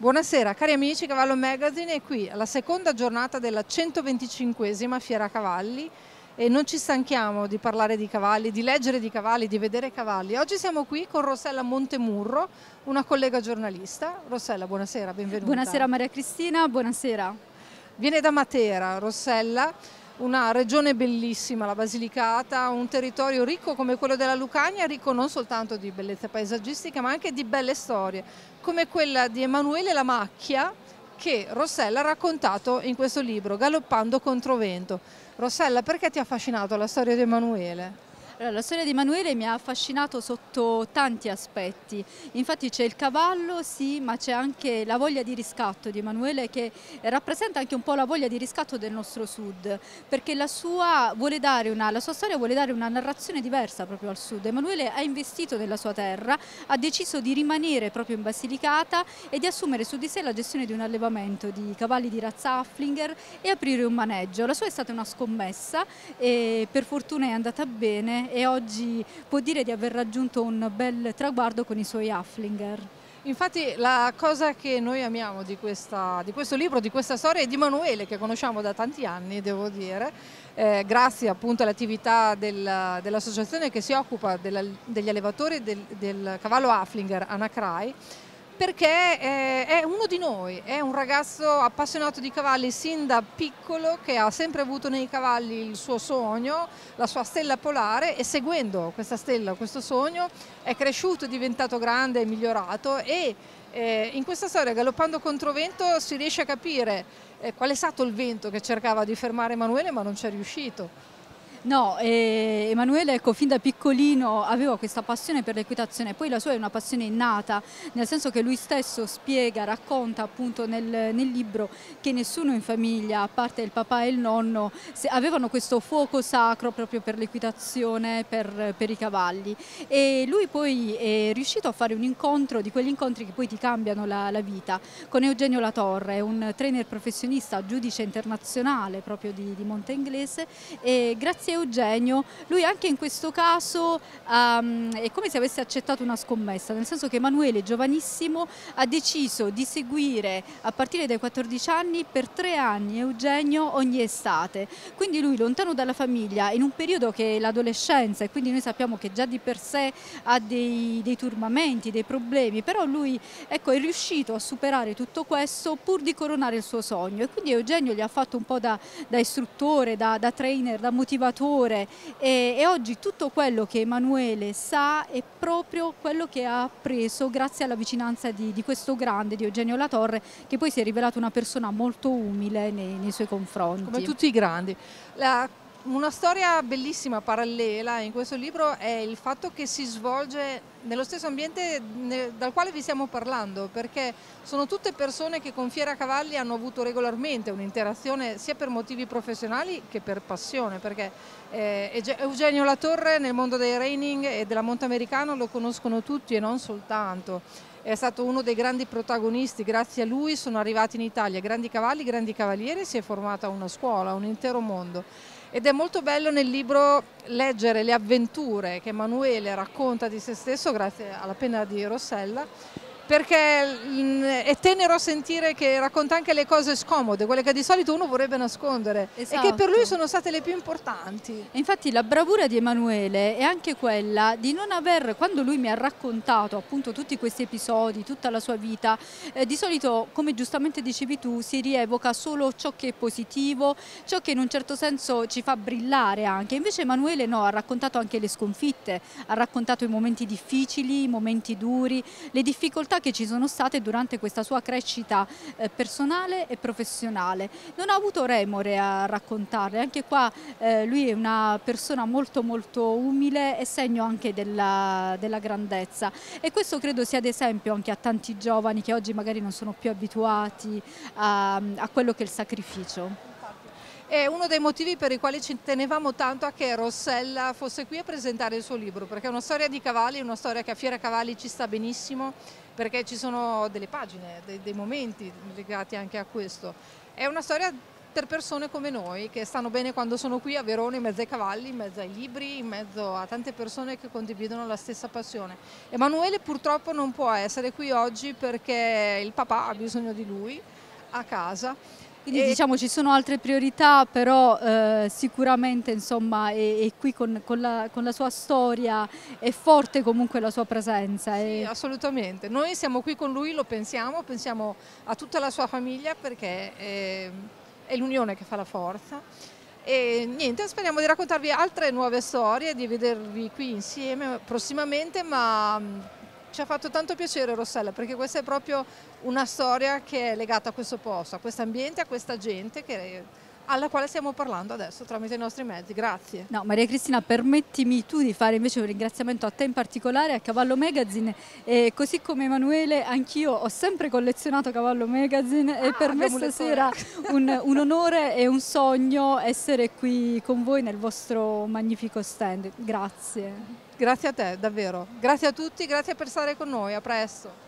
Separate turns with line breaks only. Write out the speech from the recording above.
Buonasera cari amici Cavallo Magazine, è qui alla seconda giornata della 125esima Fiera Cavalli e non ci stanchiamo di parlare di cavalli, di leggere di cavalli, di vedere cavalli. Oggi siamo qui con Rossella Montemurro, una collega giornalista. Rossella, buonasera, benvenuta.
Buonasera Maria Cristina, buonasera.
Viene da Matera, Rossella, una regione bellissima, la Basilicata, un territorio ricco come quello della Lucania, ricco non soltanto di bellezza paesaggistica ma anche di belle storie, come quella di Emanuele la Macchia che Rossella ha raccontato in questo libro, Galoppando Controvento. Rossella, perché ti ha affascinato la storia di Emanuele?
La storia di Emanuele mi ha affascinato sotto tanti aspetti, infatti c'è il cavallo, sì, ma c'è anche la voglia di riscatto di Emanuele che rappresenta anche un po' la voglia di riscatto del nostro sud, perché la sua storia vuole dare una narrazione diversa proprio al sud. Emanuele ha investito nella sua terra, ha deciso di rimanere proprio in Basilicata e di assumere su di sé la gestione di un allevamento di cavalli di razza Haflinger e aprire un maneggio. La sua è stata una scommessa e per fortuna è andata bene e oggi può dire di aver raggiunto un bel traguardo con i suoi Haflinger.
Infatti la cosa che noi amiamo di questo libro, di questa storia, è di Emanuele, che conosciamo da tanti anni, devo dire, grazie appunto all'attività dell'associazione che si occupa degli allevatori del cavallo Haflinger, Anacrai, perché è uno di noi, è un ragazzo appassionato di cavalli sin da piccolo che ha sempre avuto nei cavalli il suo sogno, la sua stella polare, e seguendo questa stella, questo sogno, è cresciuto, è diventato grande, è migliorato e in questa storia Galoppando Controvento si riesce a capire qual è stato il vento che cercava di fermare Emanuele ma non ci è riuscito.
No, Emanuele ecco, fin da piccolino aveva questa passione per l'equitazione, poi la sua è una passione innata, nel senso che lui stesso spiega, racconta appunto nel libro che nessuno in famiglia, a parte il papà e il nonno, avevano questo fuoco sacro proprio per l'equitazione, per i cavalli. E lui poi è riuscito a fare un incontro, di quegli incontri che poi ti cambiano la vita, con Eugenio Latorre, un trainer professionista, giudice internazionale proprio di Monte Inglese, e grazie a Eugenio, lui anche in questo caso è come se avesse accettato una scommessa, nel senso che Emanuele, giovanissimo, ha deciso di seguire a partire dai 14 anni per 3 anni Eugenio ogni estate. Quindi lui, lontano dalla famiglia, in un periodo che è l'adolescenza, e quindi noi sappiamo che già di per sé ha dei turbamenti, dei problemi, però lui ecco, è riuscito a superare tutto questo pur di coronare il suo sogno, e quindi Eugenio gli ha fatto un po' da istruttore, da trainer, da motivatore, e oggi tutto quello che Emanuele sa è proprio quello che ha appreso grazie alla vicinanza di questo grande, di Eugenio Latorre, che poi si è rivelato una persona molto umile nei suoi confronti.
Come tutti i grandi. Una storia bellissima, parallela in questo libro, è il fatto che si svolge nello stesso ambiente dal quale vi stiamo parlando, perché sono tutte persone che con Fiera Cavalli hanno avuto regolarmente un'interazione sia per motivi professionali che per passione, perché Eugenio Latorre nel mondo dei reining e della monte americano lo conoscono tutti e non soltanto. È stato uno dei grandi protagonisti, grazie a lui sono arrivati in Italia grandi cavalli, grandi cavalieri, si è formata una scuola, un intero mondo. Ed è molto bello nel libro leggere le avventure che Emanuele racconta di se stesso grazie alla penna di Rossella, perché è tenero sentire che racconta anche le cose scomode, quelle che di solito uno vorrebbe nascondere,
esatto.
E che per lui sono state le più importanti.
E infatti la bravura di Emanuele è anche quella di non aver, quando lui mi ha raccontato appunto tutti questi episodi, tutta la sua vita, di solito, come giustamente dicevi tu, si rievoca solo ciò che è positivo, ciò che in un certo senso ci fa brillare anche. Invece Emanuele no, ha raccontato anche le sconfitte, ha raccontato i momenti difficili, i momenti duri, le difficoltà che ci sono state durante questa sua crescita personale e professionale. Non ha avuto remore a raccontarle, anche qua lui è una persona molto molto umile e segno anche della grandezza, e questo credo sia ad esempio anche a tanti giovani che oggi magari non sono più abituati a quello che è il sacrificio.
È uno dei motivi per i quali ci tenevamo tanto a che Rossella fosse qui a presentare il suo libro, perché è una storia di cavalli, una storia che a Fiera Cavalli ci sta benissimo, perché ci sono delle pagine, dei momenti legati anche a questo. È una storia altre persone come noi, che stanno bene quando sono qui a Verona, in mezzo ai cavalli, in mezzo ai libri, in mezzo a tante persone che condividono la stessa passione. Emanuele purtroppo non può essere qui oggi perché il papà ha bisogno di lui a casa.
Quindi diciamo ci sono altre priorità, però sicuramente insomma è qui con la sua storia, è forte comunque la sua presenza.
Sì, assolutamente. Noi siamo qui con lui, lo pensiamo a tutta la sua famiglia perché è l'unione che fa la forza. E niente, speriamo di raccontarvi altre nuove storie, di vedervi qui insieme prossimamente, ma ci ha fatto tanto piacere Rossella, perché questa è proprio una storia che è legata a questo posto, a questo ambiente, a questa gente alla quale stiamo parlando adesso tramite i nostri mezzi. Grazie.
No, Maria Cristina, permettimi tu di fare invece un ringraziamento a te in particolare, a Cavallo Magazine, e così come Emanuele anch'io ho sempre collezionato Cavallo Magazine e per me stasera un onore e un sogno essere qui con voi nel vostro magnifico stand. Grazie.
Grazie a te, davvero. Grazie a tutti, grazie per stare con noi, a presto.